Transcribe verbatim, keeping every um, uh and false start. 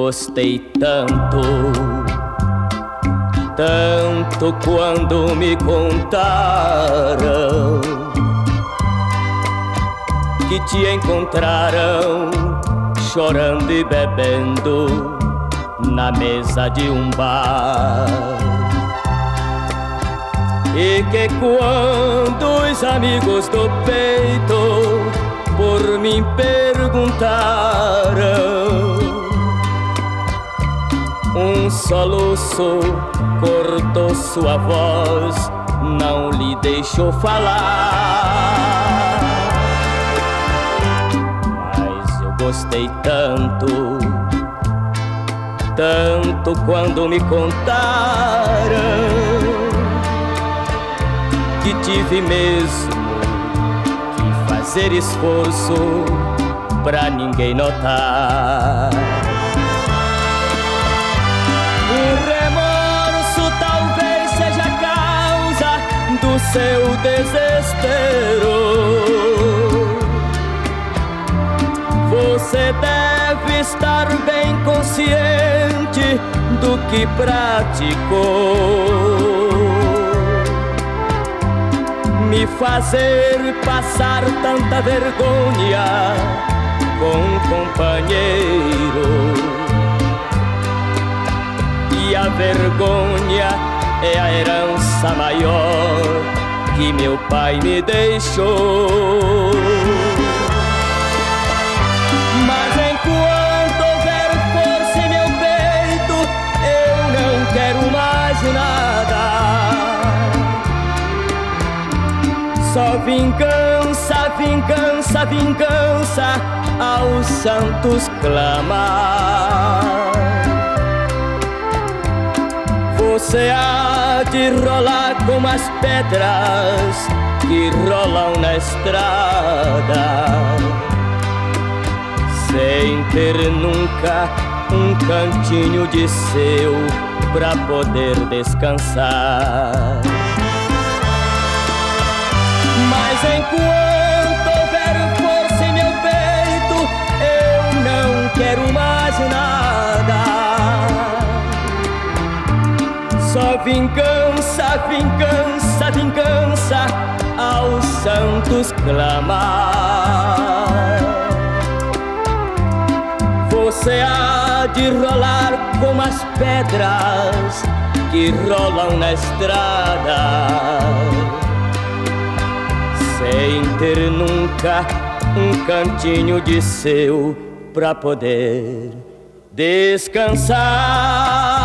gostei tanto, tanto quando me contaram que te encontraram chorando e bebendo na mesa de um bar. E que quando os amigos do peito por mim perguntaram, um soluço cortou sua voz, não lhe deixou falar. Mas eu gostei tanto, tanto quando me contaram que tive mesmo que fazer esforço pra ninguém notar. O remorso talvez seja a causa do seu desespero. Você deve estar bem consciente do que praticou. Me fazer passar tanta vergonha com um companheiro. E a vergonha é a herança maior que meu pai me deixou. Mas enquanto houver força em meu peito, eu não quero mais nada. Só vingança, vingança, vingança aos santos clamar. Você há de rolar como as pedras que rolam na estrada, sem ter nunca um cantinho de seu pra poder descansar. Mas enquanto houver força em meu peito, eu não quero mais nada. Só vingança, vingança, vingança aos santos clamar. Você há de rolar como as pedras que rolam na estrada, sem ter nunca um cantinho de seu pra poder descansar.